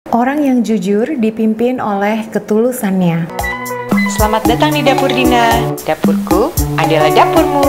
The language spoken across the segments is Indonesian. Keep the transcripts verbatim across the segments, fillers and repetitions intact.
Orang yang jujur dipimpin oleh ketulusannya. Selamat datang di Dapur Dina. Dapurku adalah dapurmu.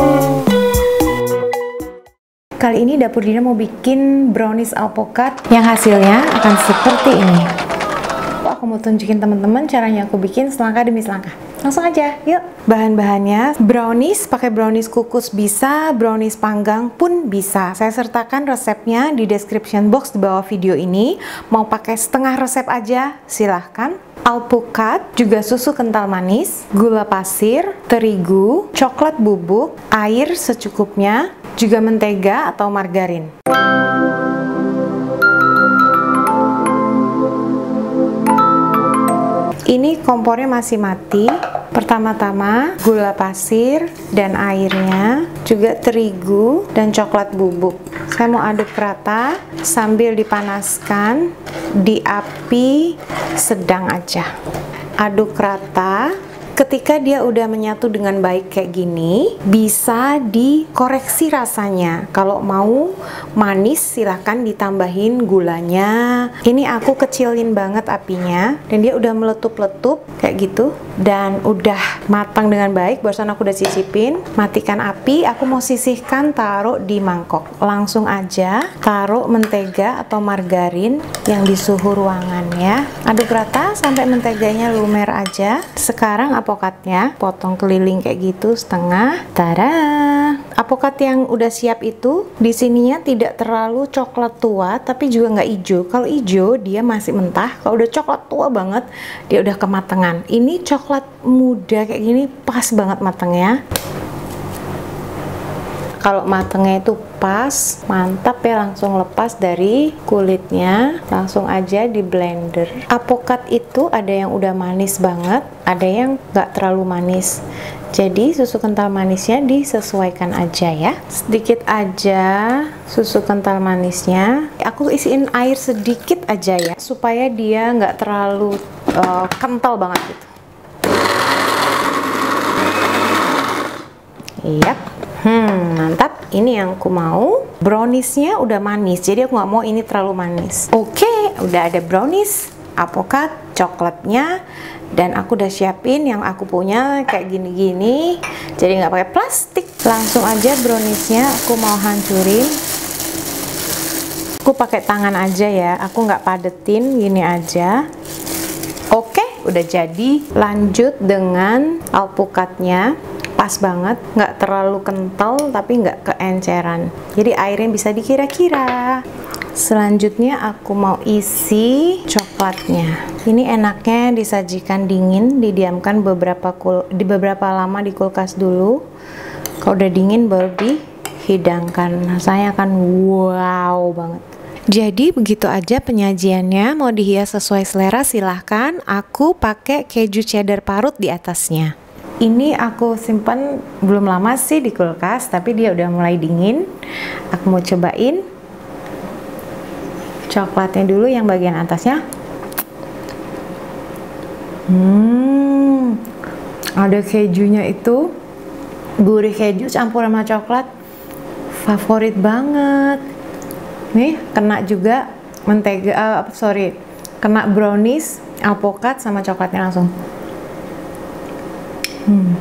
Kali ini Dapur Dina mau bikin brownies alpukat yang hasilnya akan seperti ini. Aku mau tunjukin teman-teman caranya aku bikin selangkah demi selangkah. Langsung aja, yuk. Bahan-bahannya brownies, pakai brownies kukus bisa, brownies panggang pun bisa. Saya sertakan resepnya di description box di bawah video ini. Mau pakai setengah resep aja, silahkan. Alpukat, juga susu kental manis, gula pasir, terigu, coklat bubuk, air secukupnya, juga mentega atau margarin. Ini kompornya masih mati. Pertama-tama gula pasir dan airnya, juga terigu dan coklat bubuk. Saya mau aduk rata sambil dipanaskan di api sedang aja. Aduk rata. Ketika dia udah menyatu dengan baik kayak gini, bisa dikoreksi rasanya. Kalau mau manis, silahkan ditambahin gulanya. Ini aku kecilin banget apinya, dan dia udah meletup-letup kayak gitu, dan udah matang dengan baik. Barusan aku udah cicipin. Matikan api, aku mau sisihkan, taruh di mangkok. Langsung aja taruh mentega atau margarin yang di suhu ruangan ya. Aduk rata sampai menteganya lumer aja. Sekarang alpukatnya potong keliling kayak gitu setengah. Tada! Alpukat yang udah siap itu di sininya tidak terlalu coklat tua tapi juga nggak hijau. Kalau hijau dia masih mentah. Kalau udah coklat tua banget dia udah kematangan. Ini coklat muda kayak gini pas banget matangnya. Kalau matangnya itu pas, mantap ya, langsung lepas dari kulitnya, langsung aja di blender. Alpukat itu ada yang udah manis banget, ada yang nggak terlalu manis. Jadi susu kental manisnya disesuaikan aja ya. Sedikit aja susu kental manisnya. Aku isiin air sedikit aja ya, supaya dia nggak terlalu uh, kental banget gitu. Yap. Hmm, mantap. Ini yang aku mau. Browniesnya udah manis, jadi aku nggak mau ini terlalu manis. Oke, udah ada brownies, alpukat, coklatnya, dan aku udah siapin yang aku punya kayak gini-gini. Jadi nggak pakai plastik. Langsung aja browniesnya aku mau hancurin. Aku pakai tangan aja ya. Aku nggak padetin, gini aja. Oke, udah jadi. Lanjut dengan alpukatnya. Pas banget, nggak terlalu kental tapi nggak keenceran, jadi airnya bisa dikira-kira. Selanjutnya aku mau isi coklatnya. Ini enaknya disajikan dingin, didiamkan beberapa kul di beberapa lama di kulkas dulu. Kalau udah dingin baru dihidangkan, rasanya akan wow banget. Jadi begitu aja penyajiannya. Mau dihias sesuai selera silahkan. Aku pakai keju cheddar parut di atasnya. Ini aku simpan belum lama sih di kulkas, tapi dia udah mulai dingin. Aku mau cobain coklatnya dulu yang bagian atasnya. Hmm, ada kejunya itu, gurih keju campur sama coklat, favorit banget. Nih kena juga mentega, uh, sorry, kena brownies, alpukat sama coklatnya langsung. Hmm.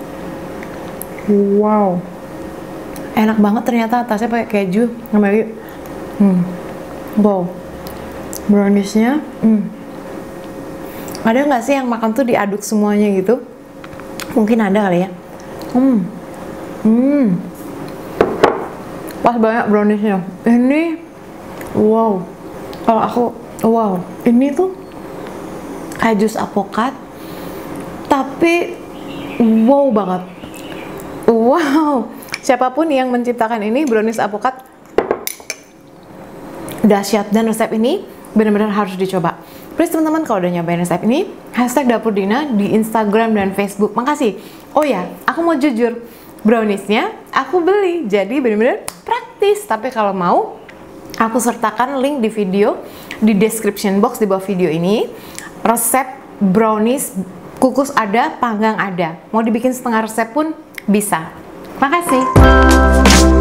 Wow, enak banget ternyata, atasnya pakai keju sama hmm. Wow, browniesnya hmm. Ada nggak sih yang makan tuh diaduk semuanya gitu? Mungkin ada kali ya. Hmm. Hmm. Pas banyak browniesnya. Ini wow. Kalau aku wow, ini tuh kayak jus alpukat tapi wow banget. Wow, siapapun yang menciptakan ini brownies alpukat dahsyat, dan resep ini benar-benar harus dicoba. Please teman-teman, kalau udah nyobain resep ini, hashtag Dapur Dina di Instagram dan Facebook. Makasih. Oh ya, aku mau jujur, browniesnya aku beli, jadi benar-benar praktis. Tapi kalau mau, aku sertakan link di video di description box di bawah video ini. Resep brownies kukus ada, panggang ada. Mau dibikin setengah resep pun bisa. Makasih.